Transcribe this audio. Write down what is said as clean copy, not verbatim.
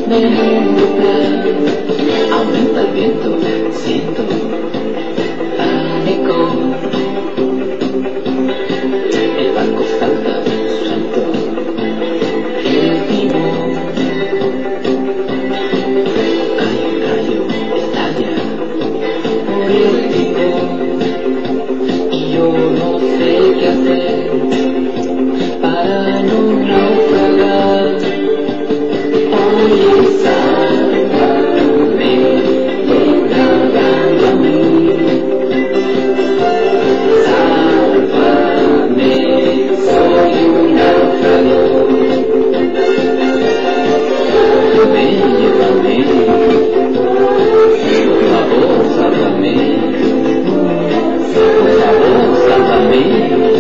me nubla, aumenta el viento, siento pánico. El barco salta suelto, el timón. Hay un rayo, estalla por el timón, y yo no sé qué hacer para no naufragar. Oye, sálvame, ven nadando a mí. Sálvame, soy un náufrago. Llévame, por favor, sálvame. Por favor, sálvame.